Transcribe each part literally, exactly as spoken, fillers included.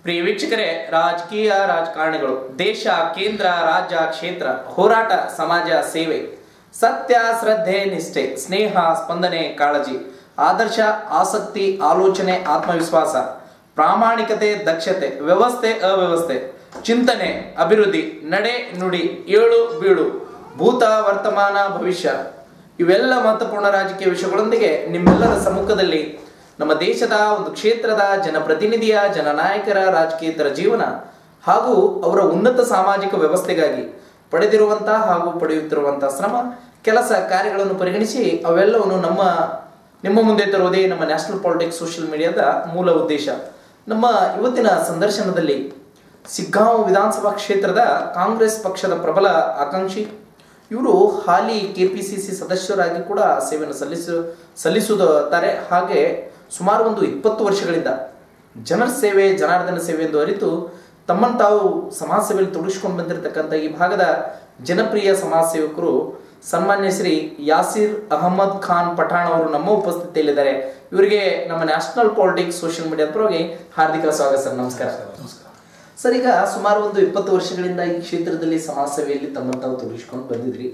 ಪ್ರಿಯ ವೀಕ್ಷಕರೇ, ರಾಜಕೀಯ ರಾಜಕಾರಣಿಗಳು ದೇಶ, ಕೇಂದ್ರ, ರಾಜ್ಯ, ಕ್ಷೇತ್ರ, ಹೋರಾಟ, ಸಮಾಜ ಸೇವೆ, ಸತ್ಯ, ಶ್ರದ್ಧೆ, ನಿಷ್ಠೆ, ಸ್ನೇಹ, ಸ್ಪಂದನೆ, ಕಾಳಜಿ, ಆದರ್ಶ, ಆಸಕ್ತಿ, ಆಲೋಚನೆ, ಆತ್ಮವಿಶ್ವಾಸ, ಪ್ರಾಮಾಣಿಕತೆ, ದಕ್ಷತೆ, ವ್ಯವಸ್ಥೆ, ಅವ್ಯವಸ್ಥೆ, ಚಿಂತನೆ, ಅಭಿವೃದ್ಧಿ, ನಡೆ, ನುಡಿ, ಏಳು ಬೀಳು, ಭೂತ, ವರ್ತಮಾನ, ಭವಿಷ್ಯ ಇವೆಲ್ಲ ಮಹತ್ವಪೂರ್ಣ ರಾಜಕೀಯ ವಿಷಯಗಳೊಂದಿಗೆ ನಿಮ್ಮೆಲ್ಲರ ಸಮ್ಮುಖದಲ್ಲಿ ನಮ್ಮ ದೇಶದ ಒಂದು ಕ್ಷೇತ್ರದ ಜನಪ್ರತಿನಿಧಿಯ, ಜನನಾಯಕರ ರಾಜಕೀಯೇತರ ಜೀವನ ಹಾಗೂ ಅವರ ಉನ್ನತ ಸಾಮಾಜಿಕ ವ್ಯವಸ್ಥೆಗಾಗಿ ಪಡೆದಿರುವಂತಹ ಹಾಗೂ ಪಡೆಯುತ್ತಿರುವಂತಹ ಶ್ರಮ, ಕೆಲಸ ಕಾರ್ಯಗಳನ್ನು ಪರಿಗಣಿಸಿ ಅವೆಲ್ಲವನ್ನು ನಮ್ಮ ನಿಮ್ಮ ಮುಂದೆ ತರುವುದೇ ನಮ್ಮ ನ್ಯಾಷನಲ್ ಪಾಲಿಟಿಕ್ಸ್ ಸೋಷಿಯಲ್ ಮೀಡಿಯಾದ ಮೂಲ ಉದ್ದೇಶ. ನಮ್ಮ ಇವತ್ತಿನ ಸಂದರ್ಶನದಲ್ಲಿ ಸಿಗ್ಗಾಂವ್ ವಿಧಾನಸಭಾ ಕ್ಷೇತ್ರದ ಕಾಂಗ್ರೆಸ್ ಪಕ್ಷದ ಪ್ರಬಲ ಆಕಾಂಕ್ಷಿ, ಇವರು ಹಾಲಿ ಕೆ ಪಿ ಸಿ ಸಿ ಸದಸ್ಯರಾಗಿ ಕೂಡ ಸೇವೆಯನ್ನು ಸಲ್ಲಿಸು ಸಲ್ಲಿಸುತ್ತಾರೆ ಹಾಗೆ ಸುಮಾರು ಒಂದು ಇಪ್ಪತ್ತು ವರ್ಷಗಳಿಂದ ಜನರ ಸೇವೆ, ಜನಾರ್ದನ ಸೇವೆ ಎಂದು ಅರಿತು ತಮ್ಮನ್ನು ತಾವು ಸಮಾಜ ಸೇವೆಯಲ್ಲಿ ತೊಡಗಿಸಿಕೊಂಡು ಬಂದಿರತಕ್ಕಂಥ ಈ ಭಾಗದ ಜನಪ್ರಿಯ ಸಮಾಜ ಸೇವಕರು ಸನ್ಮಾನ್ಯ ಶ್ರೀ ಯಾಸೀರ್ ಅಹಮದ್ ಖಾನ್ ಪಠಾಣ್ ಅವರು ನಮ್ಮ ಉಪಸ್ಥಿತಿಯಲ್ಲಿದ್ದಾರೆ. ಇವರಿಗೆ ನಮ್ಮ ನ್ಯಾಷನಲ್ ಪಾಲಿಟಿಕ್ಸ್ ಸೋಷಿಯಲ್ ಮೀಡಿಯಾ ಪರವಾಗಿ ಹಾರ್ದಿಕ ಸ್ವಾಗತ ಸರ್. ನಮಸ್ಕಾರ. ನಮಸ್ಕಾರ ಸರ್, ಈಗ ಸುಮಾರು ಒಂದು ಇಪ್ಪತ್ತು ವರ್ಷಗಳಿಂದ ಈ ಕ್ಷೇತ್ರದಲ್ಲಿ ಸಮಾಜ ಸೇವೆಯಲ್ಲಿ ತಮ್ಮನ್ನು ತಾವು ತೊಡಗಿಸಿಕೊಂಡು ಬಂದಿದ್ರಿ.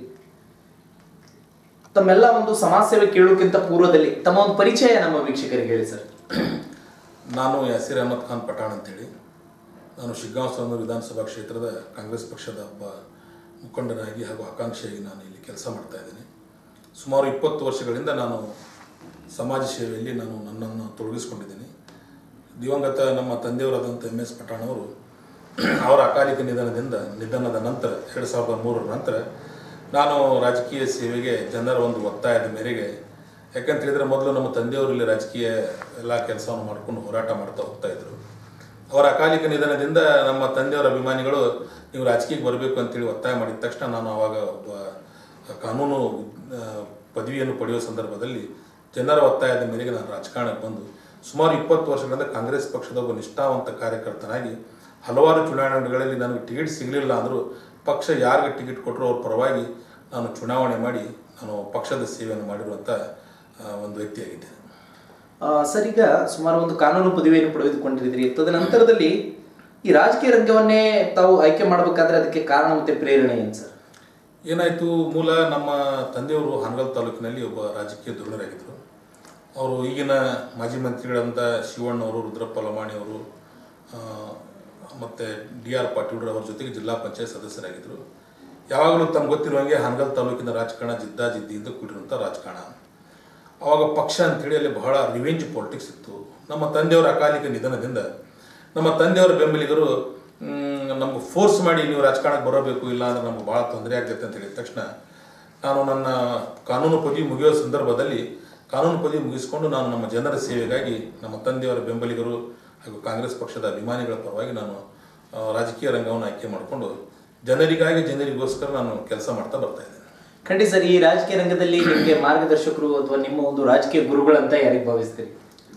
ತಮ್ಮೆಲ್ಲ ಒಂದು ಸಮಾಜ ಸೇವೆ ಕೇಳೋಕ್ಕಿಂತ ಪೂರ್ವದಲ್ಲಿ ತಮ್ಮ ಒಂದು ಪರಿಚಯ ನಮ್ಮ ವೀಕ್ಷಕರಿಗೆ ಹೇಳಿ ಸರ್. ನಾನು ಯಾಸೀರ್ ಅಹಮದ್ ಖಾನ್ ಪಠಾಣ್ ಅಂತೇಳಿ, ನಾನು ಶಿಗ್ಗಾಂವ್ ಸೋಮವಾರ ವಿಧಾನಸಭಾ ಕ್ಷೇತ್ರದ ಕಾಂಗ್ರೆಸ್ ಪಕ್ಷದ ಒಬ್ಬ ಮುಖಂಡನಾಗಿ ಹಾಗೂ ಆಕಾಂಕ್ಷಿಯಾಗಿ ನಾನು ಇಲ್ಲಿ ಕೆಲಸ ಮಾಡ್ತಾ ಇದ್ದೇನೆ. ಸುಮಾರು ಇಪ್ಪತ್ತು ವರ್ಷಗಳಿಂದ ನಾನು ಸಮಾಜ ಸೇವೆಯಲ್ಲಿ ನಾನು ನನ್ನನ್ನು ತೊಡಗಿಸ್ಕೊಂಡಿದ್ದೀನಿ. ದಿವಂಗತ ನಮ್ಮ ತಂದೆಯವರಾದಂಥ ಎಮ್ ಎಸ್ ಪಠಾಣ್ ಅವರು ಅವರ ಅಕಾಲಿಕ ನಿಧನದಿಂದ ನಿಧನದ ನಂತರ ಎರಡು ಸಾವಿರದ ಮೂರರ ನಂತರ ನಾನು ರಾಜಕೀಯ ಸೇವೆಗೆ ಜನರ ಒಂದು ಒತ್ತಾಯದ ಮೇರೆಗೆ, ಯಾಕಂತ ಹೇಳಿದರೆ ಮೊದಲು ನಮ್ಮ ತಂದೆಯವರಲ್ಲಿ ರಾಜಕೀಯ ಎಲ್ಲ ಕೆಲಸವನ್ನು ಮಾಡ್ಕೊಂಡು ಹೋರಾಟ ಮಾಡ್ತಾ ಹೋಗ್ತಾಯಿದ್ರು. ಅವರ ಅಕಾಲಿಕ ನಿಧನದಿಂದ ನಮ್ಮ ತಂದೆಯವರ ಅಭಿಮಾನಿಗಳು ನೀವು ರಾಜಕೀಯಕ್ಕೆ ಬರಬೇಕು ಅಂತೇಳಿ ಒತ್ತಾಯ ಮಾಡಿದ ತಕ್ಷಣ ನಾನು ಆವಾಗ ಒಬ್ಬ ಕಾನೂನು ಪದವಿಯನ್ನು ಪಡೆಯುವ ಸಂದರ್ಭದಲ್ಲಿ ಜನರ ಒತ್ತಾಯದ ಮೇರೆಗೆ ನಾನು ರಾಜಕಾರಣಕ್ಕೆ ಬಂದು ಸುಮಾರು ಇಪ್ಪತ್ತು ವರ್ಷಗಳಿಂದ ಕಾಂಗ್ರೆಸ್ ಪಕ್ಷದ ಒಬ್ಬ ನಿಷ್ಠಾವಂತ ಕಾರ್ಯಕರ್ತನಾಗಿ ಹಲವಾರು ಚುನಾವಣೆಗಳಲ್ಲಿ ನನಗೆ ಟಿಕೆಟ್ ಸಿಗಲಿಲ್ಲ ಅಂದರೂ ಪಕ್ಷ ಯಾರಿಗೆ ಟಿಕೆಟ್ ಕೊಟ್ಟರು ಅವ್ರ ಪರವಾಗಿ ನಾನು ಚುನಾವಣೆ ಮಾಡಿ ನಾನು ಪಕ್ಷದ ಸೇವೆಯನ್ನು ಮಾಡಿರುವಂಥ ಒಂದು ವ್ಯಕ್ತಿಯಾಗಿದ್ದೇನೆ. ಸರ್, ಈಗ ಸುಮಾರು ಒಂದು ಕಾನೂನು ಪದವಿಯನ್ನು ಪಡೆದುಕೊಂಡಿದ್ರಿ. ತದನಂತರದಲ್ಲಿ ಈ ರಾಜಕೀಯ ರಂಗವನ್ನೇ ತಾವು ಆಯ್ಕೆ ಮಾಡಬೇಕಾದ್ರೆ ಅದಕ್ಕೆ ಕಾರಣ ಮತ್ತು ಪ್ರೇರಣೆ ಏನು ಸರ್? ಏನಾಯಿತು, ಮೂಲ ನಮ್ಮ ತಂದೆಯವರು ಹಾನಗಲ್ ತಾಲೂಕಿನಲ್ಲಿ ಒಬ್ಬ ರಾಜಕೀಯ ಧುರೀಣರಾಗಿದ್ದರು. ಅವರು ಈಗಿನ ಮಾಜಿ ಮಂತ್ರಿಗಳಂಥ ಶಿವಣ್ಣವರು, ರುದ್ರಪ್ಪ ಲಮಾಣಿ ಅವರು ಮತ್ತು ಡಿ ಆರ್ ಪಾಟೀಲ್ ಅವರ ಜೊತೆಗೆ ಜಿಲ್ಲಾ ಪಂಚಾಯತ್ ಸದಸ್ಯರಾಗಿದ್ದರು. ಯಾವಾಗಲೂ ತಮ್ಗೆ ಗೊತ್ತಿರುವಂಗೆ ಹಾನಗಲ್ ತಾಲೂಕಿನ ರಾಜಕಾರಣ ಜಿದ್ದಾಜಿದ್ದಿಯಿಂದ ಕೂಡಿರುವಂಥ ರಾಜಕಾರಣ. ಆವಾಗ ಪಕ್ಷ ಅಂಥೇಳಿ ಅಲ್ಲಿ ಬಹಳ ರಿವೆಂಜ್ ಪಾಲಿಟಿಕ್ಸ್ ಇತ್ತು. ನಮ್ಮ ತಂದೆಯವರ ಅಕಾಲಿಕ ನಿಧನದಿಂದ ನಮ್ಮ ತಂದೆಯವರ ಬೆಂಬಲಿಗರು ನಮ್ಗೆ ಫೋರ್ಸ್ ಮಾಡಿ ನೀವು ರಾಜಕಾರಣಕ್ಕೆ ಬರಬೇಕು, ಇಲ್ಲ ಅಂದರೆ ನಮ್ಗೆ ಭಾಳ ತೊಂದರೆ ಆಗ್ತೈತೆ ಅಂತ ಹೇಳಿದ ತಕ್ಷಣ ನಾನು ನನ್ನ ಕಾನೂನು ಪದವಿ ಮುಗಿಯೋ ಸಂದರ್ಭದಲ್ಲಿ ಕಾನೂನು ಪದವಿ ಮುಗಿಸ್ಕೊಂಡು ನಾನು ನಮ್ಮ ಜನರ ಸೇವೆಗಾಗಿ ನಮ್ಮ ತಂದೆಯವರ ಬೆಂಬಲಿಗರು ಹಾಗೂ ಕಾಂಗ್ರೆಸ್ ಪಕ್ಷದ ಅಭಿಮಾನಿಗಳ ಪರವಾಗಿ ನಾನು ರಾಜಕೀಯ ರಂಗವನ್ನು ಆಯ್ಕೆ ಮಾಡಿಕೊಂಡು ಜನರಿಗಾಗಿ ಜನರಿಗೋಸ್ಕರ ನಾನು ಕೆಲಸ ಮಾಡ್ತಾ ಬರ್ತಾ ಇದ್ದೇನೆ. ಖಂಡಿತ ಸರ್, ಈ ರಾಜಕೀಯ ರಂಗದಲ್ಲಿ ನಿಮಗೆ ಮಾರ್ಗದರ್ಶಕರು ಅಥವಾ ನಿಮ್ಮ ಒಂದು ರಾಜಕೀಯ ಗುರುಗಳಂತ ಯಾರಿಗೆ ಭಾವಿಸ್ತೀರಿ?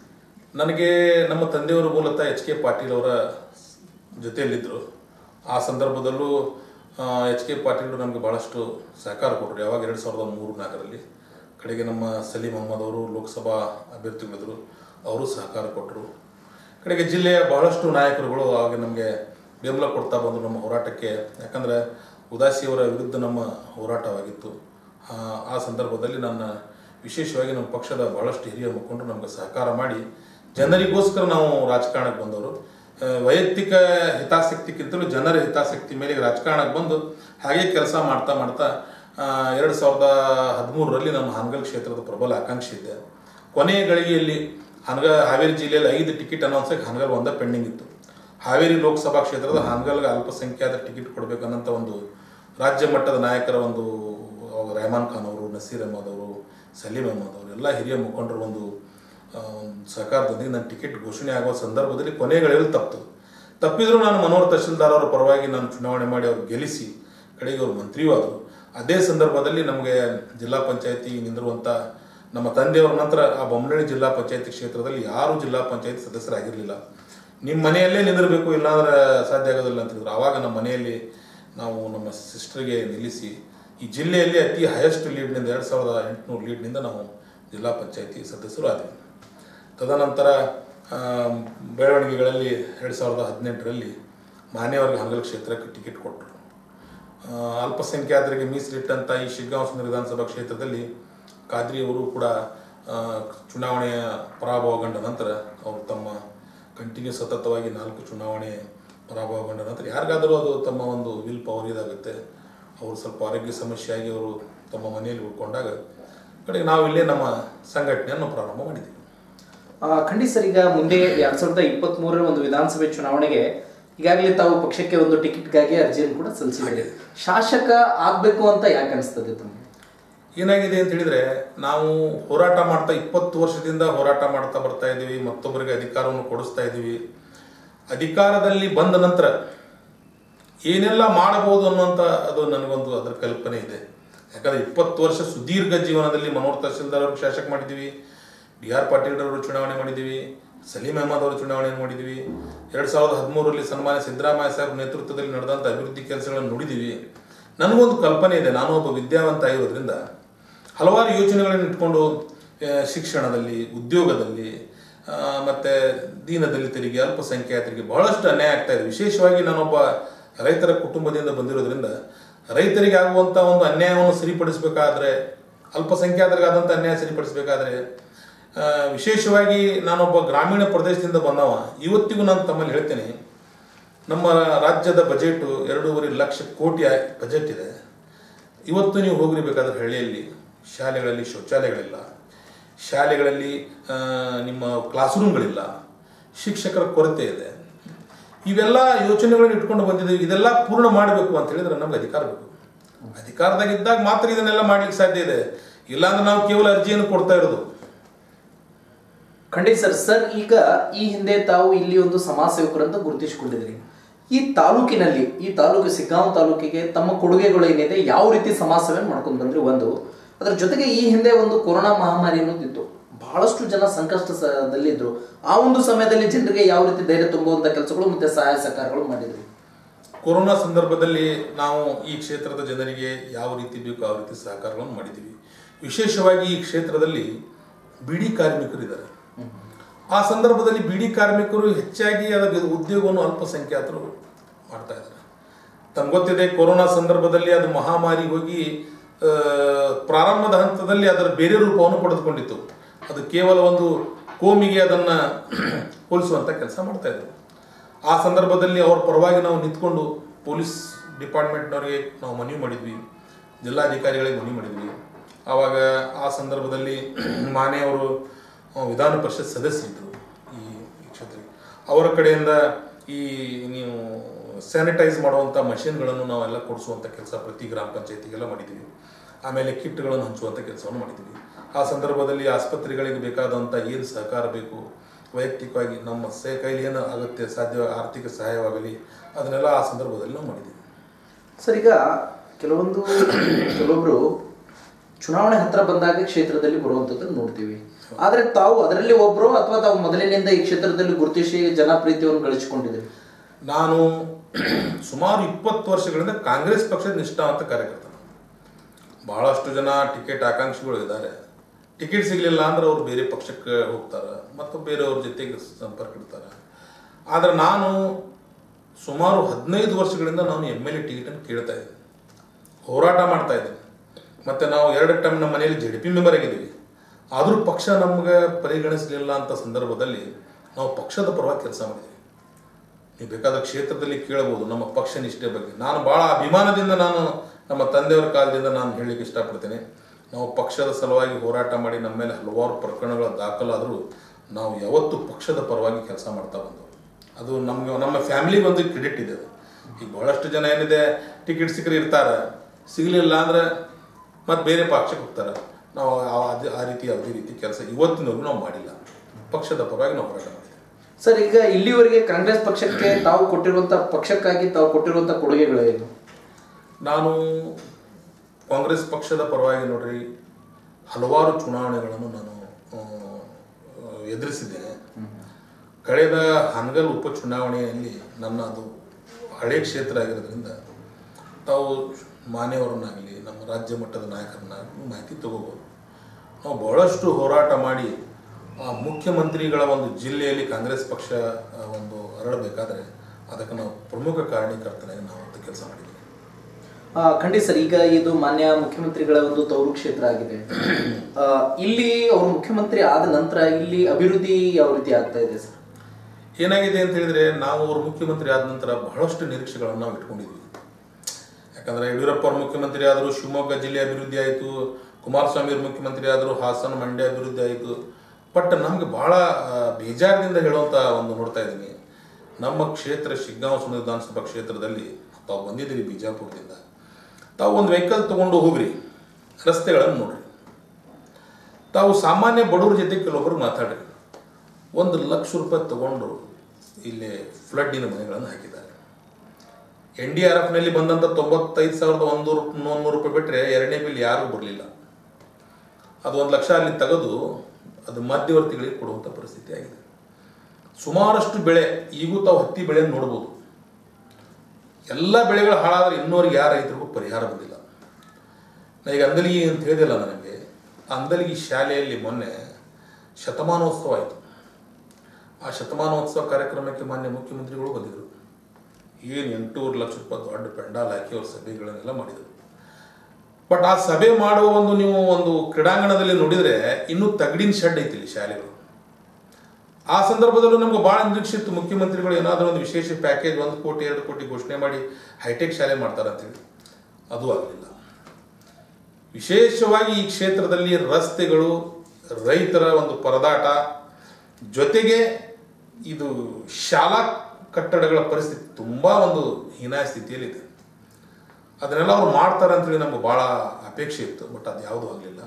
ನನಗೆ ನಮ್ಮ ತಂದೆಯವರು ಮೂಲತಃ ಎಚ್ ಕೆ ಪಾಟೀಲ್ ಅವರ ಜೊತೆಯಲ್ಲಿದ್ದರು. ಆ ಸಂದರ್ಭದಲ್ಲೂ ಎಚ್ ಕೆ ಪಾಟೀಲ್ ನಮಗೆ ಭಾಳಷ್ಟು ಸಹಕಾರ ಕೊಟ್ಟರು. ಯಾವಾಗ ಎರಡು ಸಾವಿರದ ಮೂರು ನಾಲ್ಕರಲ್ಲಿ ಕಡೆಗೆ ನಮ್ಮ ಸಲೀಂ ಅಹಮದ್ ಅವರು ಲೋಕಸಭಾ ಅಭ್ಯರ್ಥಿಗಳಿದ್ರು, ಅವರು ಸಹಕಾರ ಕೊಟ್ಟರು. ಕಡೆಗೆ ಜಿಲ್ಲೆಯ ಬಹಳಷ್ಟು ನಾಯಕರುಗಳು ಆವಾಗ ನಮಗೆ ಬೆಂಬಲ ಕೊಡ್ತಾ ಬಂದರು ನಮ್ಮ ಹೋರಾಟಕ್ಕೆ. ಯಾಕಂದರೆ ಉದಾಸಿಯವರ ವಿರುದ್ಧ ನಮ್ಮ ಹೋರಾಟವಾಗಿತ್ತು. ಆ ಸಂದರ್ಭದಲ್ಲಿ ನನ್ನ ವಿಶೇಷವಾಗಿ ನಮ್ಮ ಪಕ್ಷದ ಬಹಳಷ್ಟು ಹಿರಿಯ ಮುಖಂಡರು ನಮಗೆ ಸಹಕಾರ ಮಾಡಿ ಜನರಿಗೋಸ್ಕರ ನಾವು ರಾಜಕಾರಣಕ್ಕೆ ಬಂದವರು. ವೈಯಕ್ತಿಕ ಹಿತಾಸಕ್ತಿಗಿಂತಲೂ ಜನರ ಹಿತಾಸಕ್ತಿ ಮೇಲೆ ರಾಜಕಾರಣಕ್ಕೆ ಬಂದು ಹಾಗೆ ಕೆಲಸ ಮಾಡ್ತಾ ಮಾಡ್ತಾ ಎರಡು ಸಾವಿರದ ಹದಿಮೂರರಲ್ಲಿ ನಮ್ಮ ಹಾನಗಲ್ ಕ್ಷೇತ್ರದ ಪ್ರಬಲ ಆಕಾಂಕ್ಷಿ ಇದ್ದೆ. ಕೊನೆಯ ಗಳಿಗೆಯಲ್ಲಿ ಹಾನಗಲ್ ಹಾವೇರಿ ಜಿಲ್ಲೆಯಲ್ಲಿ ಐದು ಟಿಕೆಟ್ ಅನೌನ್ಸಾಗಿ ಹಾನಗಲ್ ಒಂದೇ ಪೆಂಡಿಂಗ್ ಇತ್ತು. ಹಾವೇರಿ ಲೋಕಸಭಾ ಕ್ಷೇತ್ರದ ಹಾನಗಲ್ಗೆ ಅಲ್ಪಸಂಖ್ಯಾತ ಟಿಕೆಟ್ ಕೊಡಬೇಕನ್ನಂಥ ಒಂದು ರಾಜ್ಯ ಮಟ್ಟದ ನಾಯಕರ ಒಂದು ರೆಹಮಾನ್ ಖಾನ್ ಅವರು, ನಸೀರ್ ಅಹಮದ್ ಅವರು, ಸಲೀಂ ಅಹಮದ್ ಅವರು ಎಲ್ಲ ಹಿರಿಯ ಮುಖಂಡರು ಒಂದು ಸಹಕಾರದೊಂದಿಗೆ ನನ್ನ ಟಿಕೆಟ್ ಘೋಷಣೆ ಆಗುವ ಸಂದರ್ಭದಲ್ಲಿ ಕೊನೆಗಳಲ್ಲಿ ತಪ್ಪಿತು ತಪ್ಪಿದ್ರು ನಾನು ಮನೋಹರ್ ತಹಶೀಲ್ದಾರ್ ಅವರ ಪರವಾಗಿ ನಾನು ಚುನಾವಣೆ ಮಾಡಿ ಅವ್ರು ಗೆಲ್ಲಿಸಿ ಕಡೆಗೆ ಅವರು ಮಂತ್ರಿಯೂ ಆದರು. ಅದೇ ಸಂದರ್ಭದಲ್ಲಿ ನಮಗೆ ಜಿಲ್ಲಾ ಪಂಚಾಯತಿ ನಿಂದಿರುವಂಥ ನಮ್ಮ ತಂದೆಯವರ ನಂತರ ಆ ಬೊಮ್ಮನಹಳ್ಳಿ ಜಿಲ್ಲಾ ಪಂಚಾಯತಿ ಕ್ಷೇತ್ರದಲ್ಲಿ ಯಾರೂ ಜಿಲ್ಲಾ ಪಂಚಾಯತಿ ಸದಸ್ಯರಾಗಿರಲಿಲ್ಲ. ನಿಮ್ಮ ಮನೆಯಲ್ಲೇ ನಿಂದಿರಬೇಕು, ಇಲ್ಲಾಂದ್ರೆ ಸಾಧ್ಯ ಆಗೋದಿಲ್ಲ ಅಂತಿದ್ರು. ಆವಾಗ ನಮ್ಮ ಮನೆಯಲ್ಲಿ ನಾವು ನಮ್ಮ ಸಿಸ್ಟರ್ಗೆ ನಿಲ್ಲಿಸಿ ಈ ಜಿಲ್ಲೆಯಲ್ಲಿ ಅತಿ ಹೈಯೆಸ್ಟ್ ಲೀಡ್ನಿಂದ ಎರಡು ಸಾವಿರದ ಎಂಟುನೂರು ಲೀಡ್ನಿಂದ ನಾವು ಜಿಲ್ಲಾ ಪಂಚಾಯತಿ ಸದಸ್ಯರು ಆದ್ವಿ. ತದನಂತರ ಬೆಳವಣಿಗೆಗಳಲ್ಲಿ ಎರಡು ಸಾವಿರದ ಹದಿನೆಂಟರಲ್ಲಿ ಮಾನ್ಯವರಿಗೆ ಹಾನಗಲ್ ಕ್ಷೇತ್ರಕ್ಕೆ ಟಿಕೆಟ್ ಕೊಟ್ಟರು. ಅಲ್ಪಸಂಖ್ಯಾತರಿಗೆ ಮೀಸಲಿಟ್ಟಂಥ ಈ ಶಿಗ್ಗಾಂವ್ ಸುಂದರ ವಿಧಾನಸಭಾ ಕ್ಷೇತ್ರದಲ್ಲಿ ಖಾದ್ರಿಯವರು ಕೂಡ ಚುನಾವಣೆಯ ಪರಾಭವಗೊಂಡ ನಂತರ ಅವರು ತಮ್ಮ ಕಂಟಿನ್ಯೂ ಸತತವಾಗಿ ನಾಲ್ಕು ಚುನಾವಣೆ ಪರಾಭವಗೊಂಡ ನಂತರ ಯಾರಿಗಾದರೂ ಅದು ತಮ್ಮ ಒಂದು ವಿಲ್ ಪವರ್ ಇದಾಗುತ್ತೆ. ಅವರು ಸ್ವಲ್ಪ ಆರೋಗ್ಯ ಸಮಸ್ಯೆಯಾಗಿ ಅವರು ತಮ್ಮ ಮನೆಯಲ್ಲಿ ಉಳ್ಕೊಂಡಾಗ ಕಡೆಗೆ ನಾವು ಇಲ್ಲೇ ನಮ್ಮ ಸಂಘಟನೆಯನ್ನು ಪ್ರಾರಂಭ ಮಾಡಿದ್ದೀವಿ. ಖಂಡಿತ ಸರ್, ಈಗ ಮುಂದೆ ಎರಡ್ ಸಾವಿರದ ಇಪ್ಪತ್ತ್ ಮೂರರ ಒಂದು ವಿಧಾನಸಭೆ ಚುನಾವಣೆಗೆ ಈಗಾಗಲೇ ತಾವು ಪಕ್ಷಕ್ಕೆ ಒಂದು ಟಿಕೆಟ್ಗಾಗಿ ಅರ್ಜಿಯನ್ನು ಕೂಡ ಸಲ್ಲಿಸಿದ್ದೀರಿ. ಶಾಸಕ ಆಗಬೇಕು ಅಂತ ಯಾಕೆ ಅನಿಸ್ತದೆ ತಮಗೆ? ಏನಾಗಿದೆ ಅಂತ ಹೇಳಿದ್ರೆ, ನಾವು ಹೋರಾಟ ಮಾಡ್ತಾ ಇಪ್ಪತ್ತು ವರ್ಷದಿಂದ ಹೋರಾಟ ಮಾಡ್ತಾ ಬರ್ತಾ ಇದ್ದೀವಿ, ಮತ್ತೊಬ್ಬರಿಗೆ ಅಧಿಕಾರವನ್ನು ಕೊಡಿಸ್ತಾ ಇದ್ದೀವಿ. ಅಧಿಕಾರದಲ್ಲಿ ಬಂದ ನಂತರ ಏನೆಲ್ಲ ಮಾಡಬಹುದು ಅನ್ನುವಂಥ ಅದು ನನಗೊಂದು ಅದರ ಕಲ್ಪನೆ ಇದೆ. ಯಾಕಂದರೆ ಇಪ್ಪತ್ತು ವರ್ಷ ಸುದೀರ್ಘ ಜೀವನದಲ್ಲಿ ಮನೋಹರ್ ತಹಸೀಲ್ದಾರ್ ಅವರು ಶಾಸಕ ಮಾಡಿದ್ದೀವಿ, ಡಿ ಆರ್ ಪಾಟೀಲ್ ಅವರು ಚುನಾವಣೆ ಮಾಡಿದ್ದೀವಿ, ಸಲೀಂ ಅಹಮದ್ ಅವರು ಚುನಾವಣೆ ಮಾಡಿದ್ದೀವಿ. ಎರಡು ಸಾವಿರದ ಹದಿಮೂರರಲ್ಲಿ ಸನ್ಮಾನ್ಯ ಸಿದ್ದರಾಮಯ್ಯ ಸಾಹೇಬ್ ನೇತೃತ್ವದಲ್ಲಿ ನಡೆದಂಥ ಅಭಿವೃದ್ಧಿ ಕೆಲಸಗಳನ್ನು ನೋಡಿದ್ದೀವಿ. ನನಗೊಂದು ಕಲ್ಪನೆ ಇದೆ, ನಾನು ಒಬ್ಬ ವಿದ್ಯಾವಂತ ಆಗಿರೋದ್ರಿಂದ ಹಲವಾರು ಯೋಚನೆಗಳನ್ನು ಇಟ್ಕೊಂಡು ಶಿಕ್ಷಣದಲ್ಲಿ, ಉದ್ಯೋಗದಲ್ಲಿ ಮತ್ತು ದೀನದಲಿತರಿಗೆ, ಅಲ್ಪಸಂಖ್ಯಾತರಿಗೆ ಬಹಳಷ್ಟು ಅನ್ಯಾಯ ಆಗ್ತಾ ಇದೆ. ವಿಶೇಷವಾಗಿ ನಾನೊಬ್ಬ ರೈತರ ಕುಟುಂಬದಿಂದ ಬಂದಿರೋದ್ರಿಂದ ರೈತರಿಗೆ ಆಗುವಂಥ ಒಂದು ಅನ್ಯಾಯವನ್ನು ಸರಿಪಡಿಸಬೇಕಾದ್ರೆ, ಅಲ್ಪಸಂಖ್ಯಾತರಿಗಾದಂಥ ಅನ್ಯಾಯ ಸರಿಪಡಿಸಬೇಕಾದ್ರೆ, ವಿಶೇಷವಾಗಿ ನಾನೊಬ್ಬ ಗ್ರಾಮೀಣ ಪ್ರದೇಶದಿಂದ ಬಂದವ, ಇವತ್ತಿಗೂ ನಾನು ತಮ್ಮಲ್ಲಿ ಹೇಳ್ತೇನೆ, ನಮ್ಮ ರಾಜ್ಯದ ಬಜೆಟು ಎರಡೂವರೆ ಲಕ್ಷ ಕೋಟಿ ಬಜೆಟ್ ಇದೆ. ಇವತ್ತು ನೀವು ಹೋಗಿರಬೇಕಾದ್ರೆ ಹಳ್ಳಿಯಲ್ಲಿ ಶಾಲೆಗಳಲ್ಲಿ ಶೌಚಾಲಯಗಳಿಲ್ಲ, ಶಾಲೆಗಳಲ್ಲಿ ನಿಮ್ಮ ಕ್ಲಾಸ್ ರೂಮ್ಗಳಿಲ್ಲ, ಶಿಕ್ಷಕರ ಕೊರತೆ ಇದೆ. ಇವೆಲ್ಲ ಯೋಚನೆಗಳನ್ನು ಇಟ್ಕೊಂಡು ಬಂದಿದ್ದೀವಿ. ಇದೆಲ್ಲ ಪೂರ್ಣ ಮಾಡಬೇಕು ಅಂತ ಹೇಳಿದ್ರೆ ನಮ್ಗೆ ಅಧಿಕಾರ ಬೇಕು. ಅಧಿಕಾರದಾಗಿದ್ದಾಗ ಮಾತ್ರ ಇದನ್ನೆಲ್ಲ ಮಾಡ್ಲಿಕ್ಕೆ ಸಾಧ್ಯ ಇದೆ, ಇಲ್ಲಾಂದ್ರೆ ನಾವು ಕೇವಲ ಅರ್ಜಿಯನ್ನು ಕೊಡ್ತಾ ಇರೋದು. ಖಂಡಿತ ಸರ್. ಸರ್, ಈಗ ಈ ಹಿಂದೆ ತಾವು ಇಲ್ಲಿ ಒಂದು ಸಮಾಜ ಸೇವಕರಂತ ಗುರುತಿಸಿಕೊಂಡಿದ್ರಿ. ಈ ತಾಲೂಕಿನಲ್ಲಿ, ಈ ತಾಲೂಕು ಶಿಗ್ಗಾಂವ್ ತಾಲೂಕಿಗೆ ತಮ್ಮ ಕೊಡುಗೆಗಳು ಏನಿದೆ, ಯಾವ ರೀತಿ ಸಮಾಜ ಸೇವೆ ಮಾಡ್ಕೊಂಡು ಬಂದ್ರಿ ಒಂದು. ಅದರ ಜೊತೆಗೆ ಈ ಹಿಂದೆ ಒಂದು ಕೊರೋನಾ ಮಹಾಮಾರಿ ಅನ್ನೋದಿತ್ತು, ಬಹಳಷ್ಟು ಜನ ಸಂಕಷ್ಟದಲ್ಲಿದ್ದರು. ಆ ಒಂದು ಸಮಯದಲ್ಲಿ ಜನರಿಗೆ ಯಾವ ರೀತಿ ಧೈರ್ಯ ತುಂಬುವಂಥ ಕೆಲಸಗಳು ಮತ್ತು ಸಹಾಯ ಸಹಕಾರಗಳು ಮಾಡಿದ್ರಿ? ಕೊರೋನಾ ಸಂದರ್ಭದಲ್ಲಿ ನಾವು ಈ ಕ್ಷೇತ್ರದ ಜನರಿಗೆ ಯಾವ ರೀತಿ ಬೇಕು ಆ ರೀತಿ ಸಹಕಾರಗಳನ್ನು ಮಾಡಿದ್ದೀವಿ. ವಿಶೇಷವಾಗಿ ಈ ಕ್ಷೇತ್ರದಲ್ಲಿ ಬಿಡಿ ಕಾರ್ಮಿಕರು ಇದ್ದಾರೆ. ಆ ಸಂದರ್ಭದಲ್ಲಿ ಬಿಡಿ ಕಾರ್ಮಿಕರು ಹೆಚ್ಚಾಗಿ ಅದರ ಉದ್ಯೋಗವನ್ನು ಅಲ್ಪಸಂಖ್ಯಾತರು ಮಾಡ್ತಾ ಇದ್ದಾರೆ. ತಮ್ಗೆ ಗೊತ್ತಿದೆ, ಕೊರೋನಾ ಸಂದರ್ಭದಲ್ಲಿ ಅದು ಮಹಾಮಾರಿ ಹೋಗಿ ಪ್ರಾರಂಭದ ಹಂತದಲ್ಲಿ ಅದರ ಬೇರೆ ರೂಪವನ್ನು ಪಡೆದುಕೊಂಡಿತ್ತು. ಅದು ಕೇವಲ ಒಂದು ಕೋಮಿಗೆ ಅದನ್ನು ಹೋಲಿಸುವಂಥ ಕೆಲಸ ಮಾಡ್ತಾ ಇದ್ರು. ಆ ಸಂದರ್ಭದಲ್ಲಿ ಅವ್ರ ಪರವಾಗಿ ನಾವು ನಿಂತ್ಕೊಂಡು ಪೊಲೀಸ್ ಡಿಪಾರ್ಟ್ಮೆಂಟ್ನವರಿಗೆ ನಾವು ಮನವಿ ಮಾಡಿದ್ವಿ, ಜಿಲ್ಲಾಧಿಕಾರಿಗಳಿಗೆ ಮನವಿ ಮಾಡಿದ್ವಿ. ಆವಾಗ ಆ ಸಂದರ್ಭದಲ್ಲಿ ಮಾನ್ಯವರು ವಿಧಾನ ಪರಿಷತ್ ಸದಸ್ಯರಿದ್ದರು ಈ ಕ್ಷೇತ್ರಕ್ಕೆ. ಅವರ ಕಡೆಯಿಂದ ಈ ನೀವು ಸ್ಯಾನಿಟೈಸ್ ಮಾಡುವಂಥ ಮಷಿನ್ಗಳನ್ನು ನಾವೆಲ್ಲ ಕೊಡಿಸುವಂಥ ಕೆಲಸ ಪ್ರತಿ ಗ್ರಾಮ ಪಂಚಾಯತಿಗೆಲ್ಲ ಮಾಡಿದ್ದೀವಿ. ಆಮೇಲೆ ಕಿಟ್ಗಳನ್ನು ಹಂಚುವಂಥ ಕೆಲಸವನ್ನು ಮಾಡಿದ್ದೀವಿ. ಆ ಸಂದರ್ಭದಲ್ಲಿ ಆಸ್ಪತ್ರೆಗಳಿಗೆ ಬೇಕಾದಂಥ ಏನು ಸಹಕಾರ ಬೇಕು, ವೈಯಕ್ತಿಕವಾಗಿ ನಮ್ಮ ಸೇ ಕೈಲಿ ಏನು ಆಗುತ್ತೆ ಸಾಧ್ಯ ಆರ್ಥಿಕ ಸಹಾಯವಾಗಲಿ, ಅದನ್ನೆಲ್ಲ ಆ ಸಂದರ್ಭದಲ್ಲಿ ನಾವು ಮಾಡಿದ್ದೀವಿ. ಸರ್, ಈಗ ಕೆಲವೊಂದು ಕೆಲವೊಬ್ಬರು ಚುನಾವಣೆ ಹತ್ರ ಬಂದಾಗ ಕ್ಷೇತ್ರದಲ್ಲಿ ಬರುವಂಥದ್ದನ್ನು ನೋಡ್ತೀವಿ. ಆದರೆ ತಾವು ಅದರಲ್ಲಿ ಒಬ್ಬರು ಅಥವಾ ತಾವು ಮೊದಲಿನಿಂದ ಈ ಕ್ಷೇತ್ರದಲ್ಲಿ ಗುರುತಿಸಿ ಜನಪ್ರೀತಿಯನ್ನು ಗಳಿಸಿಕೊಂಡಿದ್ದೀರಿ? ನಾನು ಸುಮಾರು ಇಪ್ಪತ್ತು ವರ್ಷಗಳಿಂದ ಕಾಂಗ್ರೆಸ್ ಪಕ್ಷದ ನಿಷ್ಠಾವಂತ ಕಾರ್ಯಕರ್ತ. ಬಹಳಷ್ಟು ಜನ ಟಿಕೆಟ್ ಆಕಾಂಕ್ಷಿಗಳು ಇದ್ದಾರೆ. ಟಿಕೆಟ್ ಸಿಗಲಿಲ್ಲ ಅಂದ್ರೆ ಅವರು ಬೇರೆ ಪಕ್ಷಕ್ಕೆ ಹೋಗ್ತಾರೆ ಮತ್ತು ಬೇರೆಯವ್ರ ಜೊತೆಗೆ ಸಂಪರ್ಕ ಇಡ್ತಾರೆ. ಆದರೆ ನಾನು ಸುಮಾರು ಹದಿನೈದು ವರ್ಷಗಳಿಂದ ನಾನು ಎಮ್ ಎಲ್ ಎ ಟಿಕೆಟನ್ನು ಕೇಳ್ತಾ ಇದ್ದೀನಿ, ಹೋರಾಟ ಮಾಡ್ತಾ ಇದ್ದೀನಿ. ಮತ್ತು ನಾವು ಎರಡು ಟೈಮ್ ನಮ್ಮ ಮನೆಯಲ್ಲಿ ಜೆ ಡಿ ಪಿ ಮೆಂಬರ್ ಆಗಿದ್ದೀವಿ. ಆದರೂ ಪಕ್ಷ ನಮ್ಗೆ ಪರಿಗಣಿಸಲಿಲ್ಲ ಅಂತ ಸಂದರ್ಭದಲ್ಲಿ ನಾವು ಪಕ್ಷದ ಪರವಾಗಿ ಕೆಲಸ ಮಾಡಿದ್ದೀವಿ. ನೀವು ಬೇಕಾದ ಕ್ಷೇತ್ರದಲ್ಲಿ ಕೇಳಬಹುದು ನಮ್ಮ ಪಕ್ಷ ನಿಷ್ಠೆ ಬಗ್ಗೆ. ನಾನು ಭಾಳ ಅಭಿಮಾನದಿಂದ ನಾನು ನಮ್ಮ ತಂದೆಯವರ ಕಾಲದಿಂದ ನಾನು ಹೇಳಲಿಕ್ಕೆ ಇಷ್ಟಪಡ್ತೇನೆ. ನಾವು ಪಕ್ಷದ ಸಲುವಾಗಿ ಹೋರಾಟ ಮಾಡಿ ನಮ್ಮ ಮೇಲೆ ಹಲವಾರು ಪ್ರಕರಣಗಳ ದಾಖಲಾದರೂ ನಾವು ಯಾವತ್ತೂ ಪಕ್ಷದ ಪರವಾಗಿ ಕೆಲಸ ಮಾಡ್ತಾ ಬಂದವರು. ಅದು ನಮಗೆ ನಮ್ಮ ಫ್ಯಾಮಿಲಿಗೆ ಒಂದು ಕ್ರೆಡಿಟ್ ಇದೆ. ಈಗ ಬಹಳಷ್ಟು ಜನ ಏನಿದೆ, ಟಿಕೆಟ್ ಸಿಕ್ಕರೆ ಇರ್ತಾರೆ, ಸಿಗಲಿಲ್ಲ ಅಂದರೆ ಮತ್ತು ಬೇರೆ ಪಕ್ಷಕ್ಕೆ ಹೋಗ್ತಾರೆ. ನಾವು ಅದು ಆ ರೀತಿ ಯಾವುದೇ ರೀತಿ ಕೆಲಸ ಇವತ್ತಿನವರೆಗೂ ನಾವು ಮಾಡಿಲ್ಲ. ಪಕ್ಷದ ಪರವಾಗಿ ನಾವು ಹೋರಾಟ ಮಾಡಿದ್ದೀವಿ. ಸರ್, ಈಗ ಇಲ್ಲಿವರೆಗೆ ಕಾಂಗ್ರೆಸ್ ಪಕ್ಷಕ್ಕೆ ತಾವು ಕೊಟ್ಟಿರುವಂಥ ಪಕ್ಷಕ್ಕಾಗಿ ತಾವು ಕೊಟ್ಟಿರುವಂಥ ಕೊಡುಗೆಗಳೇನು? ನಾನು ಕಾಂಗ್ರೆಸ್ ಪಕ್ಷದ ಪರವಾಗಿ ನೋಡ್ರಿ ಹಲವಾರು ಚುನಾವಣೆಗಳನ್ನು ನಾನು ಎದುರಿಸಿದ್ದೇನೆ. ಕಳೆದ ಹಾನಗಲ್ ಉಪಚುನಾವಣೆಯಲ್ಲಿ ನನ್ನ ಅದು ಹಳೆ ಕ್ಷೇತ್ರ ಆಗಿರೋದ್ರಿಂದ ತಾವು ಮಾನ್ಯವರನ್ನಾಗಲಿ ನಮ್ಮ ರಾಜ್ಯ ಮಟ್ಟದ ನಾಯಕರನ್ನಾಗಲಿ ಮಾಹಿತಿ ತಗೋಬೋದು. ನಾವು ಬಹಳಷ್ಟು ಹೋರಾಟ ಮಾಡಿ ಮುಖ್ಯಮಂತ್ರಿಗಳ ಒಂದು ಜಿಲ್ಲೆಯಲ್ಲಿ ಕಾಂಗ್ರೆಸ್ ಪಕ್ಷ ಒಂದು ಹರಡಬೇಕಾದ್ರೆ ಅದಕ್ಕೆ ನಾವು ಪ್ರಮುಖ ಕಾರಣೀಕರ್ತನಾಗಿ ನಾವು ಅಂತ ಕೆಲಸ ಮಾಡಿದ್ದೀವಿ. ಖಂಡಿತ ಸರ್. ಈಗ ಇದು ಮಾನ್ಯ ಮುಖ್ಯಮಂತ್ರಿಗಳ ಒಂದು ತವರು ಕ್ಷೇತ್ರ ಆಗಿದೆ. ಇಲ್ಲಿ ಅವರು ಮುಖ್ಯಮಂತ್ರಿ ಆದ ನಂತರ ಇಲ್ಲಿ ಅಭಿವೃದ್ಧಿ ಯಾವ ರೀತಿ ಆಗ್ತಾ ಇದೆ ಸರ್? ಏನಾಗಿದೆ ಅಂತ ಹೇಳಿದ್ರೆ, ನಾವು ಅವರು ಮುಖ್ಯಮಂತ್ರಿ ಆದ ನಂತರ ಬಹಳಷ್ಟು ನಿರೀಕ್ಷೆಗಳನ್ನು ನಾವು ಇಟ್ಕೊಂಡಿದ್ವಿ. ಯಾಕಂದ್ರೆ ಯಡಿಯೂರಪ್ಪ ಅವರು ಮುಖ್ಯಮಂತ್ರಿ ಆದರೂ ಶಿವಮೊಗ್ಗ ಜಿಲ್ಲೆ ಅಭಿವೃದ್ಧಿ ಆಯಿತು, ಕುಮಾರಸ್ವಾಮಿ ಅವರು ಮುಖ್ಯಮಂತ್ರಿ ಆದರೂ ಹಾಸನ ಮಂಡ್ಯ ಅಭಿವೃದ್ಧಿ ಆಯಿತು. ಬಟ್ ನಮ್ಗೆ ಬಹಳ ಬೇಜಾರದಿಂದ ಹೇಳುವಂಥ ಒಂದು ನೋಡ್ತಾ ಇದ್ದೀನಿ, ನಮ್ಮ ಕ್ಷೇತ್ರ ಶಿಗ್ಗಾಂವ ಸುಮದ ವಿಧಾನಸಭಾ ಕ್ಷೇತ್ರದಲ್ಲಿ ತಾವು ಬಂದಿದ್ದೀರಿ ಬಿಜಾಪುರದಿಂದ, ತಾವು ಒಂದು ವೆಹಿಕಲ್ ತೊಗೊಂಡು ಹೋಗ್ರಿ, ರಸ್ತೆಗಳನ್ನು ನೋಡ್ರಿ, ತಾವು ಸಾಮಾನ್ಯ ಬಡವ್ರ ಜೊತೆ ಕೆಲವೊಬ್ಬರು ಮಾತಾಡ್ರಿ, ಒಂದು ಲಕ್ಷ ರೂಪಾಯಿ ತಗೊಂಡು ಇಲ್ಲಿ ಫ್ಲಡ್ಡಿನ ಮನೆಗಳನ್ನು ಹಾಕಿದ್ದಾರೆ. ಎನ್ ಡಿ ಆರ್ ಎಫ್ನಲ್ಲಿ ಬಂದಂಥ ತೊಂಬತ್ತೈದು ಸಾವಿರದ ಒಂದು ನೂರು ರೂಪಾಯಿ ಬಿಟ್ಟರೆ ಎರಡನೇ ಬಿಲ್ ಯಾರೂ ಬರಲಿಲ್ಲ. ಅದು ಒಂದು ಲಕ್ಷ ಅಲ್ಲಿ ತೆಗೆದು ಅದು ಮಧ್ಯವರ್ತಿಗಳಿಗೆ ಕೊಡುವಂಥ ಪರಿಸ್ಥಿತಿ ಆಗಿದೆ. ಸುಮಾರಷ್ಟು ಬೆಳೆ, ಈಗೂ ತಾವು ಹತ್ತಿ ಬೆಳೆಯನ್ನು ನೋಡ್ಬೋದು, ಎಲ್ಲ ಬೆಳೆಗಳು ಹಾಳಾದರೆ ಇನ್ನೂರಿಗೆ ಯಾರ ರೈತರಿಗೂ ಪರಿಹಾರ ಬಂದಿಲ್ಲ. ನಾ ಈಗ ಅಂದಲಿಗೆ ಅಂತ ಹೇಳಿದಿಲ್ಲ ನನಗೆ, ಅಂದಲಿಗೆ ಶಾಲೆಯಲ್ಲಿ ಮೊನ್ನೆ ಶತಮಾನೋತ್ಸವ ಆಯಿತು. ಆ ಶತಮಾನೋತ್ಸವ ಕಾರ್ಯಕ್ರಮಕ್ಕೆ ಮಾನ್ಯ ಮುಖ್ಯಮಂತ್ರಿಗಳು ಬಂದಿದ್ದರು. ಏನು ಎಂಟೂವರೆ ಲಕ್ಷ ರೂಪಾಯಿ ದೊಡ್ಡ ಪೆಂಡಾಲ್ ಹಾಕಿ ಅವ್ರ ಸಭೆಗಳನ್ನೆಲ್ಲ ಮಾಡಿದರು. ಬಟ್ ಆ ಸಭೆ ಮಾಡುವ ಒಂದು ನೀವು ಒಂದು ಕ್ರೀಡಾಂಗಣದಲ್ಲಿ ನೋಡಿದರೆ ಇನ್ನೂ ತಗಡಿನ ಶೆಡ್ ಐತಿ ಇಲ್ಲಿ ಶಾಲೆಗಳು. ಆ ಸಂದರ್ಭದಲ್ಲೂ ನಮ್ಗೆ ಭಾಳ ನಿರೀಕ್ಷಿತ್ತು, ಮುಖ್ಯಮಂತ್ರಿಗಳು ಏನಾದರೂ ಒಂದು ವಿಶೇಷ ಪ್ಯಾಕೇಜ್ ಒಂದು ಕೋಟಿ ಎರಡು ಕೋಟಿ ಘೋಷಣೆ ಮಾಡಿ ಹೈಟೆಕ್ ಶಾಲೆ ಮಾಡ್ತಾರೆ ಅಂತೇಳಿ. ಅದು ಆಗಲಿಲ್ಲ. ವಿಶೇಷವಾಗಿ ಈ ಕ್ಷೇತ್ರದಲ್ಲಿ ರಸ್ತೆಗಳು, ರೈತರ ಒಂದು ಪರದಾಟ, ಜೊತೆಗೆ ಇದು ಶಾಲಾ ಕಟ್ಟಡಗಳ ಪರಿಸ್ಥಿತಿ ತುಂಬ ಒಂದು ಹೀನಾಯ ಸ್ಥಿತಿಯಲ್ಲಿದೆ. ಅದನ್ನೆಲ್ಲ ಅವ್ರು ಮಾಡ್ತಾರೆ ಅಂತೇಳಿ ನಮ್ಗೆ ಭಾಳ ಅಪೇಕ್ಷೆ ಇತ್ತು. ಬಟ್ ಅದು ಯಾವುದೂ ಆಗಲಿಲ್ಲ.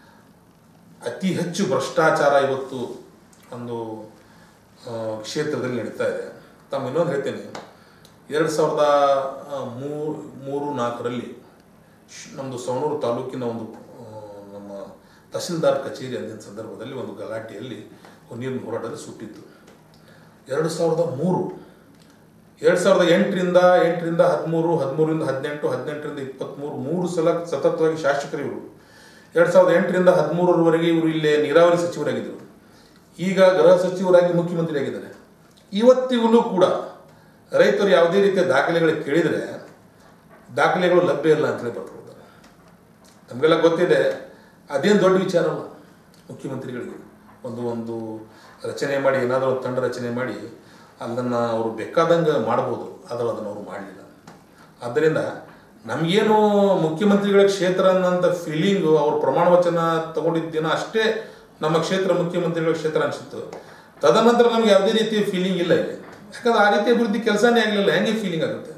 ಅತಿ ಹೆಚ್ಚು ಭ್ರಷ್ಟಾಚಾರ ಇವತ್ತು ಒಂದು ಕ್ಷೇತ್ರದಲ್ಲಿ ನಡೀತಾ ಇದೆ. ತಮ್ಮ ಇನ್ನೊಂದು ಹೇಳ್ತೇನೆ, ಎರಡು ಸಾವಿರದ ಮೂರು ಮೂರು ನಾಲ್ಕರಲ್ಲಿ ನಮ್ಮದು ಸವಣೂರು ತಾಲೂಕಿನ ಒಂದು ನಮ್ಮ ತಹಸೀಲ್ದಾರ್ ಕಚೇರಿ ಅಂದಿನ ಸಂದರ್ಭದಲ್ಲಿ ಒಂದು ಗಲಾಟೆಯಲ್ಲಿ ನೀರಿನ ಹೋರಾಟದಲ್ಲಿ ಸುಟ್ಟಿತ್ತು. ಎರಡು ಸಾವಿರದ ಮೂರು ಎರಡು ಸಾವಿರದ ಎಂಟರಿಂದ ಎಂಟರಿಂದ ಹದಿಮೂರು ಹದಿಮೂರರಿಂದ ಹದಿನೆಂಟು ಹದಿನೆಂಟರಿಂದ ಇಪ್ಪತ್ತ್ಮೂರು ಮೂರು ಸಲ ಸತತವಾಗಿ ಶಾಸಕರು ಇವರು. ಎರಡು ಸಾವಿರದ ಎಂಟರಿಂದ ಹದಿಮೂರರವರೆಗೆ ಇವರು ಇಲ್ಲೇ ನೀರಾವರಿ ಸಚಿವರಾಗಿದ್ದರು. ಈಗ ಗೃಹ ಸಚಿವರಾಗಿ ಮುಖ್ಯಮಂತ್ರಿ ಆಗಿದ್ದಾರೆ. ಇವತ್ತಿಗೂ ಕೂಡ ರೈತರು ಯಾವುದೇ ರೀತಿಯ ದಾಖಲೆಗಳು ಕೇಳಿದರೆ ದಾಖಲೆಗಳು ಲಭ್ಯ ಇಲ್ಲ ಅಂತಲೇ ಬರ್ತಿರ್ತಾರೆ. ನಮಗೆಲ್ಲ ಗೊತ್ತಿದೆ, ಅದೇನು ದೊಡ್ಡ ವಿಚಾರ ಅಲ್ಲ. ಮುಖ್ಯಮಂತ್ರಿಗಳಿಗೆ ಒಂದು ಒಂದು ರಚನೆ ಮಾಡಿ, ಏನಾದರೂ ಒಂದು ತಂಡ ರಚನೆ ಮಾಡಿ ಅದನ್ನು ಅವರು ಬೇಕಾದಂಗೆ ಮಾಡ್ಬೋದು, ಆದರೆ ಅದನ್ನು ಅವರು ಮಾಡಲಿಲ್ಲ. ಆದ್ದರಿಂದ ನಮಗೇನು ಮುಖ್ಯಮಂತ್ರಿಗಳ ಕ್ಷೇತ್ರ ಅನ್ನೋಂಥ ಫೀಲಿಂಗು ಅವ್ರ ಪ್ರಮಾಣ ವಚನ ತಗೊಂಡಿದ್ದ ದಿನ ಅಷ್ಟೇ ನಮ್ಮ ಕ್ಷೇತ್ರ ಮುಖ್ಯಮಂತ್ರಿಗಳ ಕ್ಷೇತ್ರ ಅನಿಸಿತ್ತು. ತದನಂತರ ನಮ್ಗೆ ಯಾವುದೇ ರೀತಿಯ ಫೀಲಿಂಗ್ ಇಲ್ಲ ಇಲ್ಲಿ. ಯಾಕಂದ್ರೆ ಆ ರೀತಿ ಅಭಿವೃದ್ಧಿ ಕೆಲಸನೇ ಆಗಲಿಲ್ಲ, ಹೆಂಗೆ ಫೀಲಿಂಗ್ ಆಗುತ್ತೆ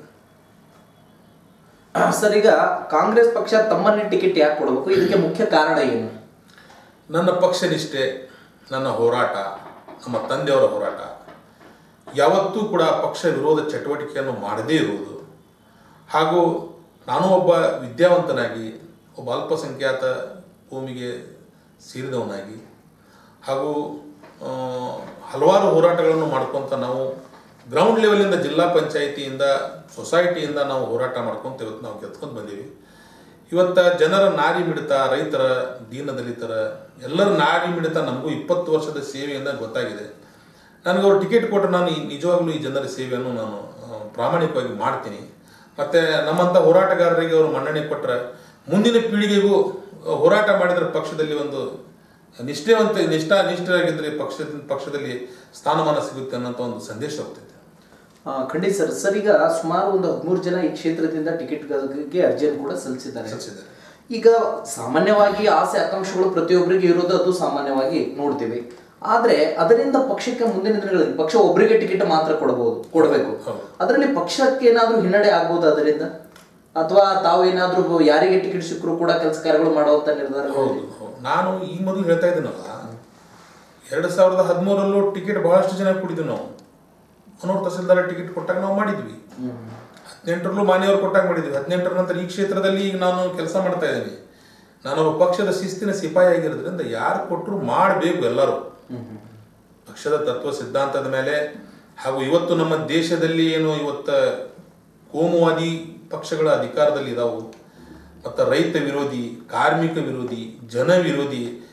ಸರ್? ಈಗ ಕಾಂಗ್ರೆಸ್ ಪಕ್ಷ ತಮ್ಮನ್ನೇ ಟಿಕೆಟ್ ಯಾಕೆ ಕೊಡಬೇಕು? ಇದಕ್ಕೆ ಮುಖ್ಯ ಕಾರಣ ಏನು? ನನ್ನ ಪಕ್ಷ ನಿಷ್ಠೆ, ನನ್ನ ಹೋರಾಟ, ನಮ್ಮ ತಂದೆಯವರ ಹೋರಾಟ, ಯಾವತ್ತೂ ಕೂಡ ಪಕ್ಷ ವಿರೋಧ ಚಟುವಟಿಕೆಯನ್ನು ಮಾಡದೇ ಇರುವುದು, ಹಾಗೂ ನಾನು ಒಬ್ಬ ವಿದ್ಯಾವಂತನಾಗಿ, ಒಬ್ಬ ಅಲ್ಪಸಂಖ್ಯಾತ ಭೂಮಿಗೆ ಸೇರಿದವನಾಗಿ, ಹಾಗೂ ಹಲವಾರು ಹೋರಾಟಗಳನ್ನು ಮಾಡ್ಕೊತ ನಾವು ಗ್ರೌಂಡ್ ಲೆವೆಲಿಂದ ಜಿಲ್ಲಾ ಪಂಚಾಯಿತಿಯಿಂದ ಸೊಸೈಟಿಯಿಂದ ನಾವು ಹೋರಾಟ ಮಾಡ್ಕೊತ ಇವತ್ತು ನಾವು ಗೆದ್ಕೊಂಡು ಬಂದೀವಿ. ಇವತ್ತು ಜನರ ನಾರಿ ಮಿಡಿತ, ರೈತರ, ದೀನದಲಿತರ ಎಲ್ಲರ ನಾರಿ ಮಿಡಿತ ನಮಗೂ ಇಪ್ಪತ್ತು ವರ್ಷದ ಸೇವೆಯಿಂದ ಗೊತ್ತಾಗಿದೆ. ನನಗವರು ಟಿಕೆಟ್ ಕೊಟ್ಟರೆ ನಾನು ನಿಜವಾಗ್ಲೂ ಈ ಜನರ ಸೇವೆಯನ್ನು ನಾನು ಪ್ರಾಮಾಣಿಕವಾಗಿ ಮಾಡ್ತೀನಿ. ಮತ್ತು ನಮ್ಮಂಥ ಹೋರಾಟಗಾರರಿಗೆ ಅವರು ಮನ್ನಣೆ ಕೊಟ್ಟರೆ ಮುಂದಿನ ಪೀಳಿಗೆಗೂ ಹೋರಾಟ ಮಾಡಿದರೆ ಪಕ್ಷದಲ್ಲಿ ಒಂದು ನಿಷ್ಠೆವಂತ ನಿಷ್ಠಾ ನಿಷ್ಠರಾಗಿದ್ದರೆ ಪಕ್ಷದ ಪಕ್ಷದಲ್ಲಿ ಸ್ಥಾನಮಾನ ಸಿಗುತ್ತೆ ಅನ್ನೋಂಥ ಒಂದು ಸಂದೇಶ ಹೋಗ್ತೈತೆ. ಖಂಡಿತ ಸರ್. ಸರ್, ಈಗ ಸುಮಾರು ಒಂದು ಹದಿಮೂರು ಜನ ಈ ಕ್ಷೇತ್ರದಿಂದ ಟಿಕೆಟ್ಗಳಿಗೆ ಅರ್ಜಿಯನ್ನು ಕೂಡ ಸಲ್ಲಿಸಿದ್ದಾರೆ. ಈಗ ಸಾಮಾನ್ಯವಾಗಿ ಆಸೆ ಆಕಾಂಕ್ಷೆಗಳು ಪ್ರತಿಯೊಬ್ಬರಿಗೆ ಇರೋದು, ಅದು ಸಾಮಾನ್ಯವಾಗಿ ನೋಡ್ತೀವಿ. ಆದ್ರೆ ಅದರಿಂದ ಪಕ್ಷಕ್ಕೆ ಮುಂದಿನ ದಿನಗಳಲ್ಲಿ ಪಕ್ಷ ಒಬ್ಬರಿಗೆ ಟಿಕೆಟ್ ಮಾತ್ರ ಕೊಡಬಹುದು ಕೊಡಬೇಕು. ಅದರಲ್ಲಿ ಪಕ್ಷಕ್ಕೆ ಏನಾದ್ರೂ ಹಿನ್ನಡೆ ಆಗ್ಬೋದು ಅದರಿಂದ, ಅಥವಾ ತಾವು ಏನಾದ್ರೂ ಯಾರಿಗೆ ಟಿಕೆಟ್ ಸಿಕ್ಕರೂ ಕೂಡ ಕೆಲಸ ಕಾರ್ಯಗಳು ಮಾಡುವಂತ ನಿರ್ಧಾರ? ಹೌದು, ನಾನು ಈ ಮೊದಲು ಹೇಳ್ತಾ ಇದ್ದೀನಲ್ಲ, ಎರಡು ಸಾವಿರದ ಹದಿಮೂರಲ್ಲೂ ಟಿಕೆಟ್ ಬಹಳಷ್ಟು ಜನ ಕೊಟ್ಟಿದ್ವಿ. ನಾವು ಮನೋಹರ್ ತಹಸೀಲ್ದಾರ್ ಟಿಕೆಟ್ ಕೊಟ್ಟಾಗ ನಾವು ಮಾಡಿದ್ವಿ. ಹದಿನೆಂಟರಲ್ಲೂ ಮಾನ್ಯವರು ಕೊಟ್ಟಾಗ ಮಾಡಿದ್ವಿ. ಹದಿನೆಂಟರ ನಂತರ ಈ ಕ್ಷೇತ್ರದಲ್ಲಿ ಈಗ ನಾನು ಕೆಲಸ ಮಾಡ್ತಾ ಇದ್ದೀನಿ. ನಾನು ಪಕ್ಷದ ಶಿಸ್ತಿನ ಸಿಪಾಯಿ ಆಗಿರೋದ್ರಿಂದ ಯಾರು ಕೊಟ್ಟರು ಮಾಡಬೇಕು ಎಲ್ಲರೂ. ಪಕ್ಷದ ತತ್ವ ಸಿದ್ಧಾಂತದ ಮೇಲೆ, ಹಾಗೂ ಇವತ್ತು ನಮ್ಮ ದೇಶದಲ್ಲಿ ಏನು ಇವತ್ತು ಕೋಮುವಾದಿ ಪಕ್ಷಗಳ ಅಧಿಕಾರದಲ್ಲಿ ಇದಾವು, ಮತ್ತು ರೈತ ವಿರೋಧಿ, ಕಾರ್ಮಿಕ ವಿರೋಧಿ, ಜನ ವಿರೋಧಿ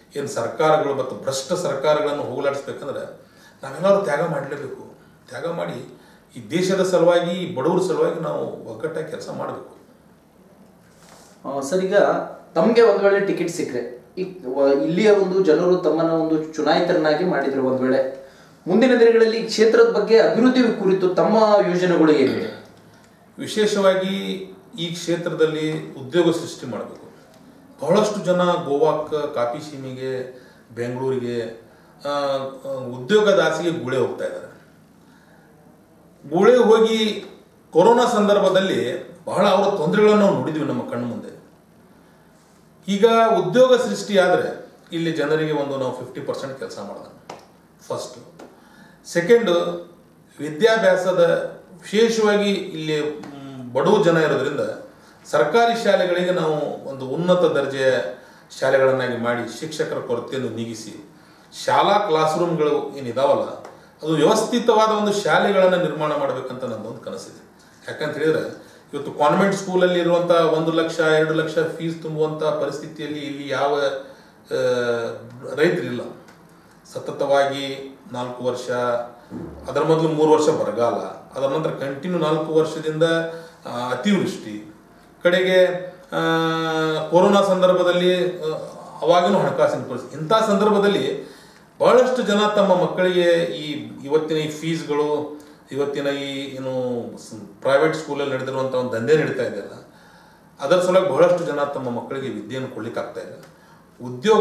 ಏನು ಸರ್ಕಾರಗಳು ಮತ್ತು ಭ್ರಷ್ಟ ಸರ್ಕಾರಗಳನ್ನು ಹೋಗಲಾಡಿಸ್ಬೇಕಂದ್ರೆ ನಾವೆಲ್ಲರೂ ತ್ಯಾಗ ಮಾಡಲೇಬೇಕು. ತ್ಯಾಗ ಮಾಡಿ ಈ ದೇಶದ ಸಲುವಾಗಿ, ಬಡವರ ಸಲುವಾಗಿ ನಾವು ಒಗ್ಗಟ್ಟಾಗಿ ಕೆಲಸ ಮಾಡಬೇಕು. ಸರ್, ಈಗ ತಮಗೆ ಒಂದು ವೇಳೆ ಟಿಕೆಟ್ ಸಿಕ್ಕರೆ, ಇಲ್ಲಿಯ ಒಂದು ಜನರು ತಮ್ಮನ್ನ ಒಂದು ಚುನಾಯಿತರನ್ನಾಗಿ ಮಾಡಿದ್ರು, ಒಂದು ವೇಳೆ ಮುಂದಿನ ದಿನಗಳಲ್ಲಿ ಕ್ಷೇತ್ರದ ಬಗ್ಗೆ ಅಭಿವೃದ್ಧಿ ಕುರಿತು ತಮ್ಮ ಯೋಜನೆಗಳು ಏನಿದೆ? ವಿಶೇಷವಾಗಿ ಈ ಕ್ಷೇತ್ರದಲ್ಲಿ ಉದ್ಯೋಗ ಸೃಷ್ಟಿ ಮಾಡಬೇಕು. ಬಹಳಷ್ಟು ಜನ ಗೋವಾಕ್ಕೆ, ಕಾಫಿ ಸೀಮೆಗೆ, ಬೆಂಗಳೂರಿಗೆ ಉದ್ಯೋಗದಾಸಿಗೆ ಗುಳೆ ಹೋಗ್ತಾ ಇದ್ದಾರೆ. ಗುಳೆ ಹೋಗಿ ಕೊರೋನಾ ಸಂದರ್ಭದಲ್ಲಿ ಬಹಳ ಅವರ ತೊಂದರೆಗಳನ್ನು ನಾವು ನೋಡಿದ್ವಿ ನಮ್ಮ ಕಣ್ಣು ಮುಂದೆ. ಈಗ ಉದ್ಯೋಗ ಸೃಷ್ಟಿ ಆದರೆ ಇಲ್ಲಿ ಜನರಿಗೆ ಒಂದು ನಾವು ಫಿಫ್ಟಿ ಪರ್ಸೆಂಟ್ ಕೆಲಸ ಮಾಡೋಣ. ಫಸ್ಟು. ಸೆಕೆಂಡು, ವಿದ್ಯಾಭ್ಯಾಸದ ವಿಶೇಷವಾಗಿ ಇಲ್ಲಿ ಬಡವ ಜನ ಇರೋದ್ರಿಂದ ಸರ್ಕಾರಿ ಶಾಲೆಗಳಿಗೆ ನಾವು ಒಂದು ಉನ್ನತ ದರ್ಜೆಯ ಶಾಲೆಗಳನ್ನಾಗಿ ಮಾಡಿ ಶಿಕ್ಷಕರ ಕೊರತೆಯನ್ನು ನೀಗಿಸಿ ಶಾಲಾ ಕ್ಲಾಸ್ ರೂಮ್ಗಳು ಏನಿದಾವಲ್ಲ ಅದು ವ್ಯವಸ್ಥಿತವಾದ ಒಂದು ಶಾಲೆಗಳನ್ನು ನಿರ್ಮಾಣ ಮಾಡಬೇಕಂತ ನನ್ನದೊಂದು ಕನಸಿದೆ. ಯಾಕಂತ ಹೇಳಿದ್ರೆ ಇವತ್ತು ಕಾನ್ವೆಂಟ್ ಸ್ಕೂಲಲ್ಲಿ ಇರುವಂಥ ಒಂದು ಲಕ್ಷ ಎರಡು ಲಕ್ಷ ಫೀಸ್ ತುಂಬುವಂಥ ಪರಿಸ್ಥಿತಿಯಲ್ಲಿ ಇಲ್ಲಿ ಯಾವ ರೈತರಿಲ್ಲ. ಸತತವಾಗಿ ನಾಲ್ಕು ವರ್ಷ, ಅದರ ಮೊದಲು ಮೂರು ವರ್ಷ ಬರಗಾಲ, ಅದರ ನಂತರ ಕಂಟಿನ್ಯೂ ನಾಲ್ಕು ವರ್ಷದಿಂದ ಅತಿವೃಷ್ಟಿ, ಕಡೆಗೆ ಕೊರೋನಾ ಸಂದರ್ಭದಲ್ಲಿ ಅವಾಗಿನೂ ಹಣಕಾಸಿನ ಪರಿಸ್ಥಿತಿ. ಇಂಥ ಸಂದರ್ಭದಲ್ಲಿ ಬಹಳಷ್ಟು ಜನ ತಮ್ಮ ಮಕ್ಕಳಿಗೆ ಈ ಇವತ್ತಿನ ಈ ಫೀಸ್ಗಳು, ಇವತ್ತಿನ ಈ ಏನು ಪ್ರೈವೇಟ್ ಸ್ಕೂಲಲ್ಲಿ ನಡೆದಿರುವಂಥ ಒಂದು ದಂಧೆ ನಡೀತಾ ಇದೆಯಲ್ಲ, ಅದರ ಸಲುವಾಗಿ ಬಹಳಷ್ಟು ಜನ ತಮ್ಮ ಮಕ್ಕಳಿಗೆ ವಿದ್ಯೆಯನ್ನು ಕೊಡ್ಲಿಕ್ಕೆ ಆಗ್ತಾ ಇಲ್ಲ. ಉದ್ಯೋಗ,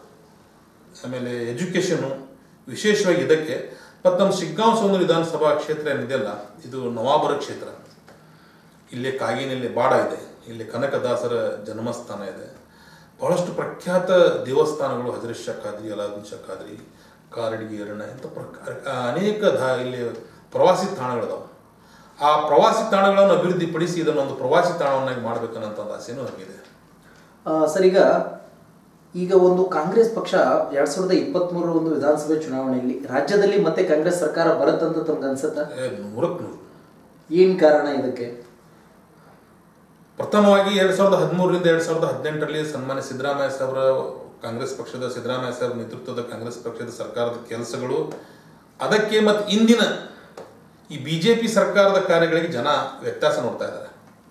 ಆಮೇಲೆ ಎಜುಕೇಷನು, ವಿಶೇಷವಾಗಿ ಇದಕ್ಕೆ ಮತ್ತು ನಮ್ಮ ಶಿಗ್ಗಾಂವ್ ಸೋಂದೂರು ವಿಧಾನಸಭಾ ಕ್ಷೇತ್ರ ಏನಿದೆಯಲ್ಲ, ಇದು ನವಾಬರ ಕ್ಷೇತ್ರ. ಇಲ್ಲೇ ಕಾಗಿನಲ್ಲಿ ಬಾಡ ಇದೆ, ಇಲ್ಲಿ ಕನಕದಾಸರ ಜನ್ಮಸ್ಥಾನ ಇದೆ, ಬಹಳಷ್ಟು ಪ್ರಖ್ಯಾತ ದೇವಸ್ಥಾನಗಳು, ಹಜರತ್ ಶಖಾದ್ರಿ, ಅಲಾವುದ್ದೀನ್ ಶಖಾದ್ರಿ, ಕಾರಡಿಗೆ ಅರಣ್ಯ, ಇಂಥ ಪ್ರಕಾರ ಅನೇಕ ಧಾ ಇಲ್ಲಿ ಪ್ರವಾಸಿ ತಾಣಗಳಿದಾವೆ. ಆ ಪ್ರವಾಸಿ ತಾಣಗಳನ್ನು ಅಭಿವೃದ್ಧಿಪಡಿಸಿ ಇದನ್ನೊಂದು ಪ್ರವಾಸಿ ತಾಣವನ್ನಾಗಿ ಮಾಡಬೇಕನ್ನೋಂಥ ಒಂದು ಆಸೆನೂ ನಮಗಿದೆ. ಸರ್, ಈಗ ಈಗ ಒಂದು ಕಾಂಗ್ರೆಸ್ ಪಕ್ಷ ಎರಡ್ ಸಾವಿರದ ಇಪ್ಪತ್ತ್ ಮೂರರ ಒಂದು ವಿಧಾನಸಭೆ ಚುನಾವಣೆಯಲ್ಲಿ ರಾಜ್ಯದಲ್ಲಿ ಮತ್ತೆ ಕಾಂಗ್ರೆಸ್ ಸರ್ಕಾರ ಬರುತ್ತಂತ ತಮ್ಗೆ ಅನ್ಸುತ್ತಾ? ನೂರಕ್ಕೆ ನೂರು. ಏನ್ ಕಾರಣ ಇದಕ್ಕೆ? ಪ್ರಥಮವಾಗಿ ಎರಡ್ ಸಾವಿರದ ಹದಿಮೂರರಿಂದ ಎರಡ್ ಸಾವಿರದ ಹದಿನೆಂಟರಲ್ಲಿ ಸನ್ಮಾನ್ಯ ಸಿದ್ದರಾಮಯ್ಯ ಸಾಹೇಬರ ಕಾಂಗ್ರೆಸ್ ಪಕ್ಷದ ಸಿದ್ದರಾಮಯ್ಯ ಸಾಹೇಬ್ ನೇತೃತ್ವದ ಕಾಂಗ್ರೆಸ್ ಪಕ್ಷದ ಸರ್ಕಾರದ ಕೆಲಸಗಳು, ಅದಕ್ಕೆ ಮತ್ತು ಇಂದಿನ ಈ ಬಿಜೆಪಿ ಸರ್ಕಾರದ ಕಾರ್ಯಗಳಿಗೆ ಜನ ವ್ಯತ್ಯಾಸ ನೋಡ್ತಾ ಇದ್ದಾರೆ.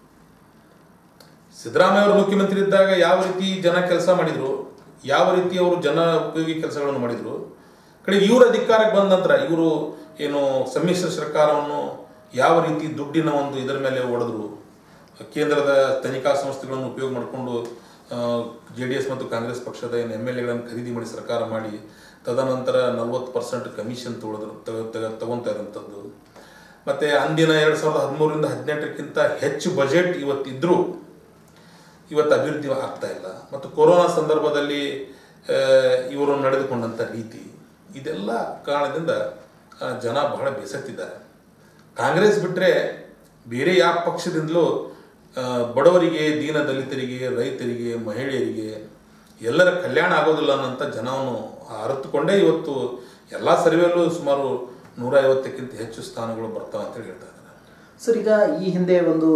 ಸಿದ್ದರಾಮಯ್ಯ ಅವರು ಮುಖ್ಯಮಂತ್ರಿ ಇದ್ದಾಗ ಯಾವ ರೀತಿ ಜನ ಕೆಲಸ ಮಾಡಿದ್ರು, ಯಾವ ರೀತಿ ಅವರು ಜನ ಉಪಯೋಗಿ ಕೆಲಸಗಳನ್ನು ಮಾಡಿದ್ರು, ಕಡೆ ಇವರು ಅಧಿಕಾರಕ್ಕೆ ಬಂದ ನಂತರ ಇವರು ಏನು ಸಮ್ಮಿಶ್ರ ಸರ್ಕಾರವನ್ನು ಯಾವ ರೀತಿ ದುಡ್ಡಿನ ಒಂದು ಇದರ ಮೇಲೆ ಹೊಡೆದ್ರು, ಕೇಂದ್ರದ ತನಿಖಾ ಸಂಸ್ಥೆಗಳನ್ನು ಉಪಯೋಗ ಮಾಡಿಕೊಂಡು ಜೆ ಡಿ ಎಸ್ ಮತ್ತು ಕಾಂಗ್ರೆಸ್ ಪಕ್ಷದ ಏನು ಎಮ್ ಎಲ್ ಎಗಳನ್ನು ಖರೀದಿ ಮಾಡಿ ಸರ್ಕಾರ ಮಾಡಿ ತದನಂತರ ನಲ್ವತ್ತು ಪರ್ಸೆಂಟ್ ಕಮಿಷನ್ ತೊಗೊಳಿದ್ರು ತಗ ತಗೊತಾ ಇರೋಂಥದ್ದು. ಮತ್ತು ಅಂದಿನ ಎರಡು ಸಾವಿರದ ಹದಿಮೂರರಿಂದ ಹದಿನೆಂಟಕ್ಕಿಂತ ಹೆಚ್ಚು ಬಜೆಟ್ ಇವತ್ತಿದ್ರೂ ಇವತ್ತು ಅಭಿವೃದ್ಧಿ ಆಗ್ತಾ ಇಲ್ಲ. ಮತ್ತು ಕೊರೋನಾ ಸಂದರ್ಭದಲ್ಲಿ ಇವರು ನಡೆದುಕೊಂಡಂಥ ರೀತಿ, ಇದೆಲ್ಲ ಕಾರಣದಿಂದ ಜನ ಬಹಳ ಬೇಸತ್ತಿದ್ದಾರೆ. ಕಾಂಗ್ರೆಸ್ ಬಿಟ್ಟರೆ ಬೇರೆ ಯಾವ ಪಕ್ಷದಿಂದಲೂ ಬಡವರಿಗೆ, ದೀನ ದಲಿತರಿಗೆ, ರೈತರಿಗೆ, ಮಹಿಳೆಯರಿಗೆ ಎಲ್ಲರ ಕಲ್ಯಾಣ ಆಗೋದಿಲ್ಲ ಅನ್ನೋಂಥ ಜನವನ್ನು ಅರಿತುಕೊಂಡೇ ಇವತ್ತು ಎಲ್ಲ ಸರ್ವೆಯಲ್ಲೂ ಸುಮಾರು ನೂರ ಐವತ್ತಕ್ಕಿಂತ ಹೆಚ್ಚು ಸ್ಥಾನಗಳು ಬರ್ತಾವೆ ಅಂತೇಳಿ ಹೇಳ್ತಾ ಇದ್ದಾರೆ. ಸರ್, ಈಗ ಈ ಹಿಂದೆ ಒಂದು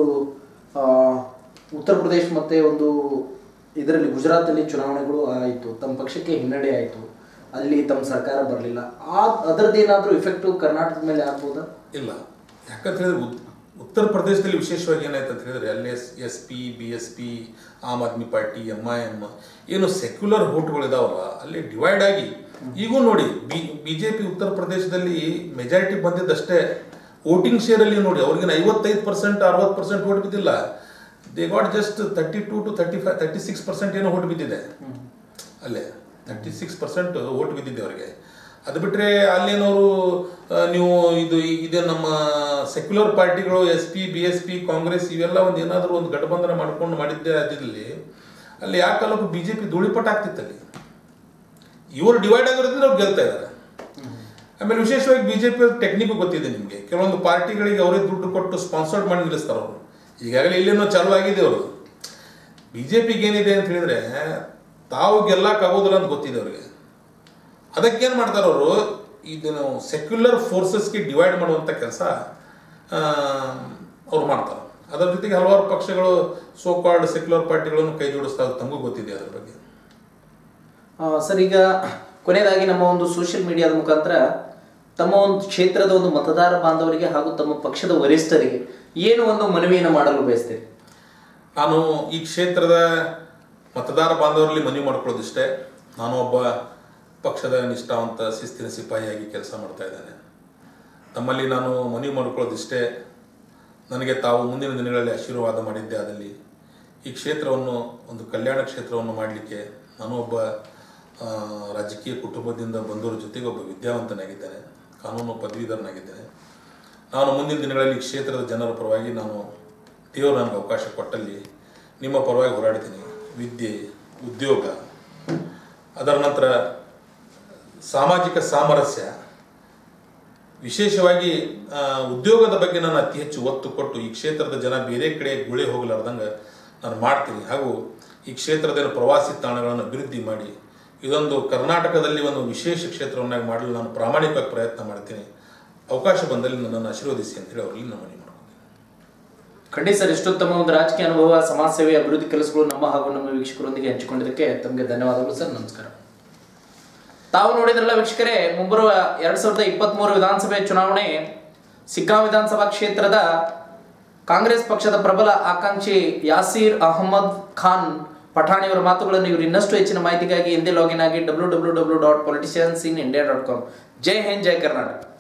ಉತ್ತರ ಪ್ರದೇಶ ಮತ್ತು ಒಂದು ಇದರಲ್ಲಿ ಗುಜರಾತಲ್ಲಿ ಚುನಾವಣೆಗಳು ಆಯಿತು, ತಮ್ಮ ಪಕ್ಷಕ್ಕೆ ಹಿನ್ನಡೆ ಆಯಿತು, ಅಲ್ಲಿ ತಮ್ಮ ಸರ್ಕಾರ ಬರಲಿಲ್ಲ. ಆ ಅದರದ್ದೇನಾದರೂ ಇಫೆಕ್ಟು ಕರ್ನಾಟಕದ ಮೇಲೆ ಆಗ್ಬೋದಾ? ಇಲ್ಲ. ಯಾಕಂತ ಹೇಳಿದ್ರೆ ಉತ್ತರ ಪ್ರದೇಶದಲ್ಲಿ ವಿಶೇಷವಾಗಿ ಏನಾಯ್ತು ಅಂತ ಹೇಳಿದ್ರೆ ಅಲ್ಲಿ S S P B S P Aam Aadmi party, M I M ಏನು ಸೆಕ್ಯುಲರ್ ವೋಟ್ಗಳಿದಾವಲ್ಲ ಅಲ್ಲಿ ಡಿವೈಡ್ ಆಗಿ ಈಗೂ ನೋಡಿ ಬಿ ಬಿ ಜೆ ಪಿ ಉತ್ತರ ಪ್ರದೇಶದಲ್ಲಿ ಮೆಜಾರಿಟಿ ಬಂದಿದ್ದಷ್ಟೇ. ವೋಟಿಂಗ್ ಶೇರಲ್ಲಿ ನೋಡಿ ಅವ್ರಿಗೇನು ಐವತ್ತೈದು ಪರ್ಸೆಂಟ್ ಅರವತ್ತು ಪರ್ಸೆಂಟ್ ವೋಟ್ ಬಿದ್ದಿಲ್ಲ. They got just thirty two two thirty five thirty six percent ಏನೋ ವೋಟ್ ಬಿದ್ದಿದೆ ಅಲ್ಲೇ. ತರ್ಟಿ ಸಿಕ್ಸ್ ಪರ್ಸೆಂಟ್ ವೋಟ್ ಬಿದ್ದಿದೆ ಅವರಿಗೆ. ಅದು ಬಿಟ್ಟರೆ ಅಲ್ಲೇನವರು ನೀವು ಇದು ಇದೇ ನಮ್ಮ ಸೆಕ್ಯುಲರ್ ಪಾರ್ಟಿಗಳು S P B S P Congress ಇವೆಲ್ಲ ಒಂದು ಏನಾದರೂ ಒಂದು ಗಠಬಂಧನ ಮಾಡ್ಕೊಂಡು ಮಾಡಿದ್ದೇ ಅದಿರಲಿ ಅಲ್ಲಿ ಯಾಕಲ್ಲೂ ಬಿ ಜೆ ಪಿ ಧೂಳಿಪಟ ಆಗ್ತಿತ್ತಲ್ಲಿ. ಇವರು ಡಿವೈಡ್ ಆಗಿರೋದ್ರಿಂದ ಅವ್ರು ಗೆಲ್ತಾ ಇದ್ದಾರೆ. ಆಮೇಲೆ ವಿಶೇಷವಾಗಿ ಬಿ ಜೆ ಪಿ ಟೆಕ್ನಿಕ್ ಗೊತ್ತಿದೆ ನಿಮಗೆ. ಕೆಲವೊಂದು ಪಾರ್ಟಿಗಳಿಗೆ ಅವರೇ ದುಡ್ಡು ಕೊಟ್ಟು ಸ್ಪಾನ್ಸರ್ಡ್ ಮಾಡಿ ನಿಲ್ಲಿಸ್ತಾರೆ ಅವರು. ಈಗಾಗಲೇ ಇಲ್ಲೇನೋ ಚಾಲೂ ಆಗಿದೆ ಅವರು. ಬಿ ಜೆ ಪಿಗೆ ಏನಿದೆ ಅಂತ ಹೇಳಿದ್ರೆ ತಾವು ಗೆಲ್ಲಕ್ಕಾಗೋದಿಲ್ಲ ಅಂತ ಗೊತ್ತಿದೆ ಅವರಿಗೆ. ಅದಕ್ಕೇನು ಮಾಡ್ತಾರೆ ಅವರು, ಇದನ್ನು ಸೆಕ್ಯುಲರ್ ಫೋರ್ಸಸ್ಗೆ ಡಿವೈಡ್ ಮಾಡುವಂಥ ಕೆಲಸ ಅವ್ರು ಮಾಡ್ತಾರೆ. ಅದರ ಜೊತೆಗೆ ಹಲವಾರು ಪಕ್ಷಗಳು ಸೋ ಕಾಲ್ಡ್ ಸೆಕ್ಯುಲರ್ ಪಾರ್ಟಿಗಳನ್ನು ಕೈ ಜೋಡಿಸ್ತಾ ತಮಗೂ ಗೊತ್ತಿದೆ ಅದ್ರ ಬಗ್ಗೆ. ಸರ್, ಈಗ ಕೊನೆಯದಾಗಿ ನಮ್ಮ ಒಂದು ಸೋಷಿಯಲ್ ಮೀಡಿಯಾದ ಮುಖಾಂತರ ತಮ್ಮ ಒಂದು ಕ್ಷೇತ್ರದ ಒಂದು ಮತದಾರ ಬಾಂಧವರಿಗೆ ಹಾಗೂ ತಮ್ಮ ಪಕ್ಷದ ವರಿಷ್ಠರಿಗೆ ಏನು ಒಂದು ಮನವಿಯನ್ನು ಮಾಡಲು ಬಯಸ್ತೀರಿ? ನಾನು ಈ ಕ್ಷೇತ್ರದ ಮತದಾರ ಬಾಂಧವರಲ್ಲಿ ಮನವಿ ಮಾಡ್ಕೊಳ್ಳೋದಿಷ್ಟೇ. ನಾನು ಒಬ್ಬ ಪಕ್ಷದ ನಿಷ್ಠಾವಂತ ಶಿಸ್ತಿನ ಸಿಪಾಯಿಯಾಗಿ ಕೆಲಸ ಮಾಡ್ತಾ ಇದ್ದೇನೆ. ನಮ್ಮಲ್ಲಿ ನಾನು ಮನವಿ ಮಾಡ್ಕೊಳ್ಳೋದಿಷ್ಟೇ, ನನಗೆ ತಾವು ಮುಂದಿನ ದಿನಗಳಲ್ಲಿ ಆಶೀರ್ವಾದ ಮಾಡಿದ್ದೆ ಆದಲ್ಲಿ ಈ ಕ್ಷೇತ್ರವನ್ನು ಒಂದು ಕಲ್ಯಾಣ ಕ್ಷೇತ್ರವನ್ನು ಮಾಡಲಿಕ್ಕೆ ನಾನು ಒಬ್ಬ ರಾಜಕೀಯ ಕುಟುಂಬದಿಂದ ಬಂದವರ ಜೊತೆಗೆ ಒಬ್ಬ ವಿದ್ಯಾವಂತನಾಗಿದ್ದೇನೆ, ಕಾನೂನು ಪದವೀಧರನಾಗಿದ್ದೇನೆ. ನಾನು ಮುಂದಿನ ದಿನಗಳಲ್ಲಿ ಈ ಕ್ಷೇತ್ರದ ಜನರ ಪರವಾಗಿ ನಾನು ದೇವರು ನನಗೆ ಅವಕಾಶ ಕೊಟ್ಟಲ್ಲಿ ನಿಮ್ಮ ಪರವಾಗಿ ಹೋರಾಡ್ತೀನಿ. ವಿದ್ಯೆ, ಉದ್ಯೋಗ, ಅದರ ನಂತರ ಸಾಮಾಜಿಕ ಸಾಮರಸ್ಯ, ವಿಶೇಷವಾಗಿ ಉದ್ಯೋಗದ ಬಗ್ಗೆ ನಾನು ಅತಿ ಹೆಚ್ಚು ಒತ್ತು ಕೊಟ್ಟು ಈ ಕ್ಷೇತ್ರದ ಜನ ಬೇರೆ ಕಡೆ ಗುಳೆ ಹೋಗಲಾರ್ದಂಗೆ ನಾನು ಮಾಡ್ತೀನಿ. ಹಾಗೂ ಈ ಕ್ಷೇತ್ರದ ಪ್ರವಾಸಿ ತಾಣಗಳನ್ನು ಅಭಿವೃದ್ಧಿ ಮಾಡಿ ಇದೊಂದು ಕರ್ನಾಟಕದಲ್ಲಿ ಒಂದು ವಿಶೇಷ ಕ್ಷೇತ್ರವನ್ನಾಗಿ ಮಾಡಲು ನಾನು ಪ್ರಾಮಾಣಿಕವಾಗಿ ಪ್ರಯತ್ನ ಮಾಡ್ತೀನಿ. ಅವಕಾಶ ಬಂದಲ್ಲಿ ನನ್ನನ್ನು ಆಶೀರ್ವದಿಸಿ ಅಂತೇಳಿ ಅವರಲ್ಲಿ ನಾನು ಮನವಿ ಮಾಡ್ತೀನಿ. ಖಂಡಿತ ಸರ್, ಇಷ್ಟೊತ್ತಮ ಒಂದು ರಾಜಕೀಯ ಅನುಭವ, ಸಮಾಜ ಸೇವೆ, ಅಭಿವೃದ್ಧಿ ಕೆಲಸಗಳು ನಮ್ಮ ಹಾಗೂ ನಮ್ಮ ವೀಕ್ಷಕರೊಂದಿಗೆ ಹಂಚಿಕೊಂಡಿದ್ದಕ್ಕೆ ತಮಗೆ ಧನ್ಯವಾದಗಳು ಸರ್. ನಮಸ್ಕಾರ. ತಾವು ನೋಡಿದ್ರಲ್ಲ ವೀಕ್ಷಕರೇ, ಮುಂಬರುವ ಎರಡ್ ಸಾವಿರದ ಇಪ್ಪತ್ತ್ ಮೂರು ವಿಧಾನಸಭೆ ಚುನಾವಣೆ ಸಿಗ್ಗಾಂವ್ ವಿಧಾನಸಭಾ ಕ್ಷೇತ್ರದ ಕಾಂಗ್ರೆಸ್ ಪಕ್ಷದ ಪ್ರಬಲ ಆಕಾಂಕ್ಷಿ ಯಾಸೀರ್ ಅಹಮದ್ ಖಾನ್ ಪಠಾಣಿಯವರ ಮಾತುಗಳನ್ನು ಇವರು ಇನ್ನಷ್ಟು ಹೆಚ್ಚಿನ ಮಾಹಿತಿಗಾಗಿ ಹಿಂದೆ ಲಾಗಿನ್ ಆಗಿ W W W dot politicians in India dot com. Jai Hind, Jai Karnataka.